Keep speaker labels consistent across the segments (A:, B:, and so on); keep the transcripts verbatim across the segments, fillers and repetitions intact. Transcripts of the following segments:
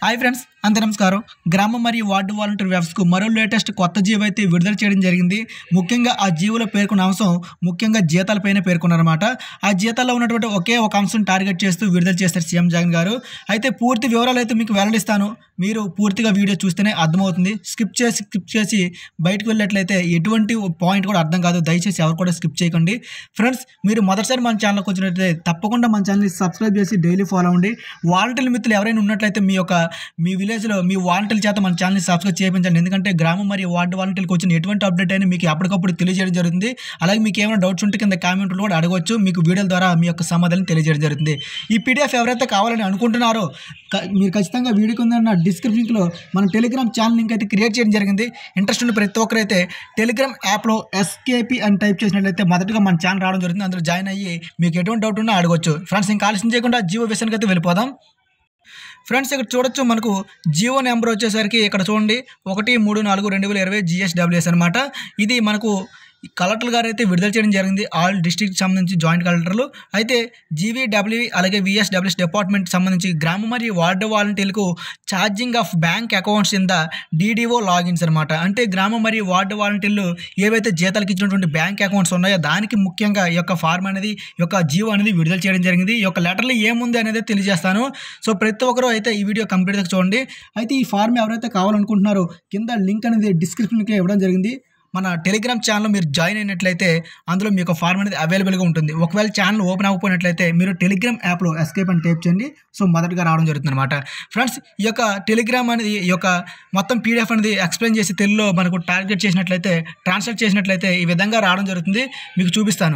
A: Hi friends, అంతే నమస్కారం. గ్రామ మరియు వార్డు వాలంటీర్ వ్యవస్థకు మరో లేటెస్ట్ కొత్త జీవో అయితే విడుదల చేయడం జరిగింది. ముఖ్యంగా ఆ జీవోలో పేర్కొన్న అంశం ముఖ్యంగా జీతాలపైన పేర్కొన్నారన్నమాట. ఆ జీతాల్లో ఉన్నటువంటి ఒకే ఒక అంశం టార్గెట్ చేస్తూ విడుదల చేస్తారు సీఎం జగన్ గారు. అయితే పూర్తి వివరాలు అయితే మీకు వెల్లడిస్తాను. మీరు పూర్తిగా వీడియో చూస్తేనే అర్థమవుతుంది. స్కిప్ చేసి స్కిప్ చేసి బయటకు వెళ్ళినట్లయితే ఎటువంటి పాయింట్ కూడా అర్థం కాదు. దయచేసి ఎవరు కూడా స్కిప్ చేయకండి. ఫ్రెండ్స్, మీరు మొదటిసారి మన ఛానల్కి వచ్చినట్లయితే తప్పకుండా మన ఛానల్ని సబ్స్క్రైబ్ చేసి డైలీ ఫాలో అవ్వండి. వాలంటీర్ మిత్రులు ఎవరైనా ఉన్నట్లయితే మీ యొక్క మీ విలేజ్లో మీ వాలంటీర్ల చేత మన ఛానల్ని సబ్స్క్రైబ్ చేయించండి. ఎందుకంటే గ్రామం మరియు వార్డు వాలంటీర్లకు వచ్చిన ఎటువంటి అప్డేట్ అయినా మీకు అప్పటికప్పుడు తెలియజేయడం జరుగుతుంది. అలాగే మీకు ఏమైనా డౌట్స్ ఉంటే కింద కామెంట్లు కూడా అడగవచ్చు. మీకు వీడియోల ద్వారా మీ యొక్క సమాధానం తెలియజేయడం జరుగుతుంది. ఈ పీడిఎఫ్ ఎవరైతే కావాలని అనుకుంటున్నారో మీరు ఖచ్చితంగా వీడియో కింద డిస్క్రిప్షన్లో మన టెలిగ్రామ్ ఛానల్ లింక్ అయితే క్రియేట్ చేయడం జరిగింది. ఇంట్రెస్ట్ ఉన్న ప్రతి ఒక్కరైతే టెలిగ్రామ్ యాప్లో ఎస్కేపీ అని టైప్ చేసినట్లయితే మొదటగా మన ఛానల్ రావడం జరుగుతుంది. అందులో జాయిన్ అయ్యి మీకు ఎటువంటి డౌట్ ఉన్నా అడగవచ్చు. ఫ్రెండ్స్, ఇంకా ఆలస్యం చేయకుండా జీవో విషయానికి అయితే వెళ్ళిపోదాం. ఫ్రెండ్స్, ఇక్కడ చూడొచ్చు, మనకు జియో నెంబర్ వచ్చేసరికి ఇక్కడ చూడండి ఒకటి మూడు నాలుగు రెండు వేల ఇరవై జిఎస్డబ్ల్యూఎస్ అనమాట. ఇది మనకు కలెక్టర్ గారు అయితే విడుదల చేయడం జరిగింది. ఆల్ డిస్ట్రిక్ట్ సంబంధించి జాయింట్ కలెక్టర్లు అయితే జీవీడబ్ల్యూఈ అలాగే విఎస్డబ్ల్యూఎస్ డిపార్ట్మెంట్ సంబంధించి గ్రామ మరియు వార్డు వాలంటీర్లకు charging of bank accounts in the DDO logins అనమాట. అంటే గ్రామ మరియు వార్డు వాలంటీర్లు ఏవైతే జీతాలకు ఇచ్చినటువంటి బ్యాంక్ అకౌంట్స్ ఉన్నాయో దానికి ముఖ్యంగా ఈ యొక్క ఫార్మ్ అనేది ఈ యొక్క జీవో అనేది విడుదల చేయడం జరిగింది. ఈ యొక్క లెటర్లు ఏముంది అనేది తెలియజేస్తాను. సో ప్రతి ఒక్కరూ అయితే ఈ వీడియో కంప్లీట్గా చూడండి. అయితే ఈ ఫార్మ్ ఎవరైతే కావాలనుకుంటున్నారో కింద లింక్ అనేది డిస్క్రిప్షన్కి ఇవ్వడం జరిగింది. మన టెలిగ్రామ్ ఛానల్లో మీరు జాయిన్ అయినట్లయితే అందులో మీ యొక్క ఫార్మ్ అనేది అవైలబుల్గా ఉంటుంది. ఒకవేళ ఛానల్ ఓపెన్ అవ్వకపోయినట్లయితే మీరు టెలిగ్రామ్ యాప్లో ఎస్కేప్ అని టైప్ చేయండి. సో మొదటగా రావడం జరుగుతుంది అనమాట. ఫ్రెండ్స్, ఈ యొక్క టెలిగ్రామ్ అనేది ఈ యొక్క మొత్తం పీడిఎఫ్ అనేది ఎక్స్ప్లెయిన్ చేసి తెలుగులో మనకు టార్గెట్ చేసినట్లయితే ట్రాన్స్లేట్ చేసినట్లయితే ఈ విధంగా రావడం జరుగుతుంది. మీకు చూపిస్తాను.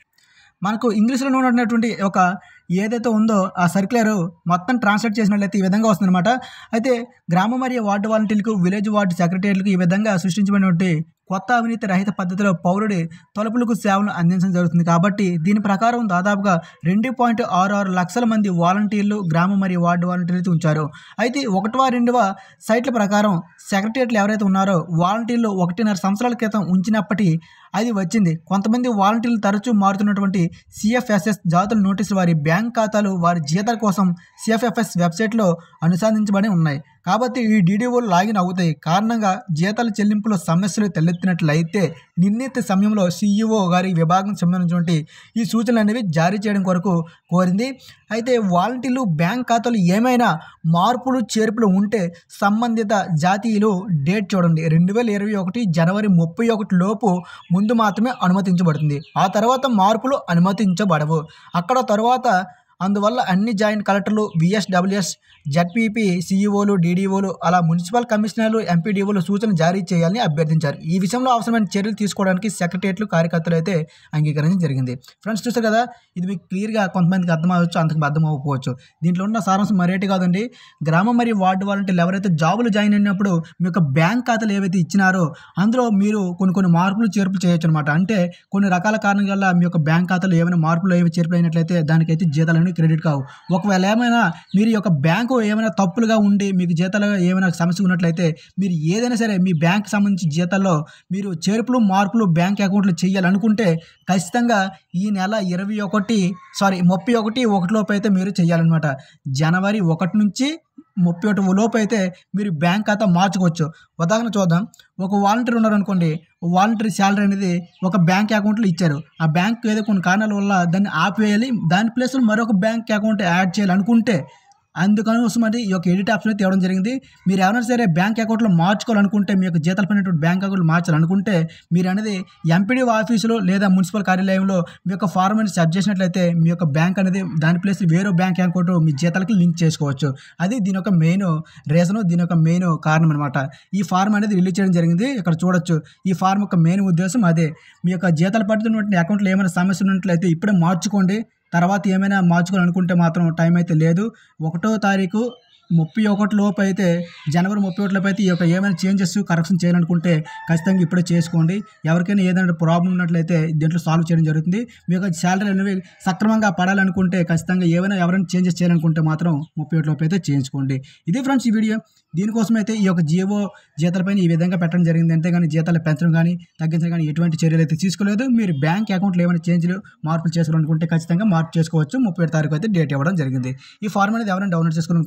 A: మనకు ఇంగ్లీష్లో ఉన్నటువంటి ఒక ఏదైతే ఉందో ఆ సర్క్యులర్ మొత్తం ట్రాన్స్లేట్ చేసినట్లయితే ఈ విధంగా వస్తుందన్నమాట. అయితే గ్రామ మరియు వార్డు వాలంటీర్లకు విలేజ్ వార్డు సెక్రటరీలకు ఈ విధంగా సృష్టించబడినటువంటి కొత్త అవినీతి రహిత పద్ధతిలో పౌరుడి తలుపులకు సేవలను అందించడం జరుగుతుంది. కాబట్టి దీని ప్రకారం దాదాపుగా రెండు పాయింట్ ఆరు ఆరు లక్షల మంది వాలంటీర్లు గ్రామ మరియు వార్డు వాలంటీర్లు ఉంచారు. అయితే ఒకటవ రెండవ సైట్ల ప్రకారం సెక్రటరీలు ఎవరైతే ఉన్నారో వాలంటీర్లు ఒకటిన్నర సంవత్సరాల క్రితం ఉంచినప్పటి అది వచ్చింది. కొంతమంది వాలంటీర్లు తరచూ మారుతున్నటువంటి సిఎఫ్ఎస్ఎస్ జాతుల నోటీసులు వారి బ్యాంక్ ఖాతాలు వారి జీతాల కోసం సిఎఫ్ఎఫ్ఎస్ వెబ్సైట్లో అనుసంధానించబడి ఉన్నాయి. కాబట్టి ఈ డీడీఓలు లాగిన్ అవుతాయి. కారణంగా జీతాల చెల్లింపులో సమస్యలు తలెత్తినట్లయితే నిర్ణీత సమయంలో సీఈఓ గారి విభాగం సంబంధించినటువంటి ఈ సూచనలు అనేవి జారీ చేయడం కొరకు కోరింది. అయితే వాలంటీర్లు బ్యాంక్ ఖాతాలు ఏమైనా మార్పులు చేర్పులు ఉంటే సంబంధిత జాతీయులు డేట్ చూడండి రెండు వేల ఇరవై ఒకటి జనవరి ముప్పై ఒకటి లోపు ముందు మాత్రమే అనుమతించబడుతుంది. ఆ తర్వాత మార్పులు అనుమతించబడవు. అక్కడ తర్వాత అందువల్ల అన్ని జాయింట్ కలెక్టర్లు విఎస్డబ్ల్యూఎస్ జడ్పీపీ సీఈఓలు డీడీఓలు అలా మున్సిపల్ కమిషనర్లు ఎంపీడీఓలు సూచన జారీ చేయాలని అభ్యర్థించారు. ఈ విషయంలో అవసరమైన చర్యలు తీసుకోవడానికి సెక్రటరియట్లు కార్యకర్తలు అయితే అంగీకరించడం జరిగింది. ఫ్రెండ్స్, చూస్తారు కదా, ఇది మీకు క్లియర్గా కొంతమందికి అర్థం అవ్వచ్చు, అంతకు అర్థం అవ్వకపోవచ్చు. దీంట్లో ఉన్న సారాంశం మరేటి కాదండి. గ్రామ మరియు వార్డు వాలంటీర్లు ఎవరైతే జాబులు జాయిన్ అయినప్పుడు మీ యొక్క బ్యాంక్ ఖాతాలు ఏవైతే ఇచ్చినారో అందులో మీరు కొన్ని కొన్ని మార్పులు చేర్పులు చేయొచ్చు అనమాట. అంటే కొన్ని రకాల కారణాల వల్ల మీ యొక్క బ్యాంక్ ఖాతాలో ఏమైనా మార్పులు ఏవి చేర్పులు అయినట్లయితే దానికైతే జీతాలు క్రెడిట్ కావు. ఒకవేళ ఏమైనా మీరు యొక్క బ్యాంకు ఏమైనా తప్పులుగా ఉండి మీకు జీతాలు ఏమైనా సమస్య ఉన్నట్లయితే మీరు ఏదైనా సరే మీ బ్యాంక్ సంబంధించి జీతాల్లో మీరు చేర్పులు మార్పులు బ్యాంక్ అకౌంట్లు చేయాలనుకుంటే ఖచ్చితంగా ఈ నెల ఇరవై ఒకటి సారీ ముప్పై ఒకటి ఒకటి లోపు అయితే మీరు చేయాలన్నమాట. జనవరి ఒకటి నుంచి ముప్పై ఒకటి లోపు అయితే మీరు బ్యాంక్ ఖాతా మార్చుకోవచ్చు. ఉదాహరణ చూద్దాం. ఒక వాలంటీర్ ఉన్నారనుకోండి, వాలంటీర్ శాలరీ అనేది ఒక బ్యాంక్ అకౌంట్లో ఇచ్చారు. ఆ బ్యాంక్ ఏదో కొన్ని కారణాల వల్ల దాన్ని ఆపివేయాలి, దాని ప్లేస్లో మరొక బ్యాంక్ అకౌంట్ యాడ్ చేయాలనుకుంటే అందుకోసం అంటే ఈ యొక్క ఎడిట్ ఆప్షన్ అయితే ఇవ్వడం జరిగింది. మీరు ఎవరైనా సరే బ్యాంక్ అకౌంట్లో మార్చుకోవాలనుకుంటే మీ యొక్క జీతాలు పడినటువంటి బ్యాంక్ అకౌంట్లు మార్చాలనుకుంటే మీరు అనేది ఎంపీడీ ఆఫీసులో లేదా మున్సిపల్ కార్యాలయంలో మీ యొక్క ఫార్మ్ అనేది సెట్ చేసినట్లయితే మీ యొక్క బ్యాంక్ అనేది దాని ప్లేస్ వేరే బ్యాంక్ అకౌంట్ మీ జీతాలకి లింక్ చేసుకోవచ్చు. అది దీని యొక్క మెయిన్ రీజన్, దీని యొక్క మెయిన్ కారణం అనమాట. ఈ ఫార్మ్ అనేది రిలీజ్ చేయడం జరిగింది. ఇక్కడ చూడొచ్చు. ఈ ఫార్మ్ యొక్క మెయిన్ ఉద్దేశం అదే. మీ యొక్క జీతాలు పడుతున్నటువంటి అకౌంట్లో ఏమైనా సమస్య ఉన్నట్లయితే ఇప్పుడే మార్చుకోండి. తర్వాత ఏమైనా మార్చుకోవాలనుకుంటే మాత్రం టైం అయితే లేదు. ఒకటో తారీఖు ముప్పై ఒకటి లోపు అయితే జనవరి ముప్పై ఒకటి లోపు అయితే ఈ యొక్క ఏమైనా చేంజెస్ కరెక్షన్ చేయాలనుకుంటే ఖచ్చితంగా ఇప్పుడే చేసుకోండి. ఎవరికైనా ఏదైనా ప్రాబ్లం ఉన్నట్లయితే దీంట్లో సాల్వ్ చేయడం జరుగుతుంది. మీ యొక్క శాలరీ అనేవి సక్రమంగా పడాలనుకుంటే ఖచ్చితంగా ఏమైనా ఎవరైనా చేంజెస్ చేయాలనుకుంటే మాత్రం ముప్పై ఒకటి లోపు అయితే చేయించుకోండి. ఇది ఫ్రెండ్స్ ఈ వీడియో. దీనికోసం అయితే ఈ యొక్క జియో జీతాలపైన ఈ విధంగా పెట్టడం జరిగింది. అంతేగాని జీతాలు పెంచడం కానీ తగ్గించడం కానీ ఎటువంటి చర్యలు అయితే తీసుకోలేదు. మీరు బ్యాంక్ అకౌంట్లో ఏమైనా చేంజ్లు మార్పులు చేసుకోవాలనుకుంటే ఖచ్చితంగా మార్పు చేసుకోవచ్చు. ముప్పై ఏడు తారీఖు అయితే డేట్ ఇవ్వడం జరిగింది. ఈ ఫార్మ్ అనేది ఎవరైనా డౌన్లోడ్ చేసుకోవాలనుకుంటే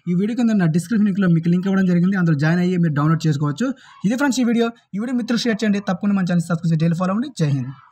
A: ఈ వీడియో కింద నా డిస్క్రిప్షన్ లింక్లో మీకు లింక్ ఇవ్వడం జరిగింది, అందులో జాయిన్ అయ్యి మీరు డౌన్లోడ్ చేసుకోవచ్చు. ఇది ఫ్రెండ్స్ ఈ వీడియో ఈ వీడియో మిత్రులు షేర్ చేయండి, తప్పకుండా మన ఛానల్ సబ్స్క్రైబ్ చేసి డైలీ ఫాలో అవ్వండి. జై హింద్.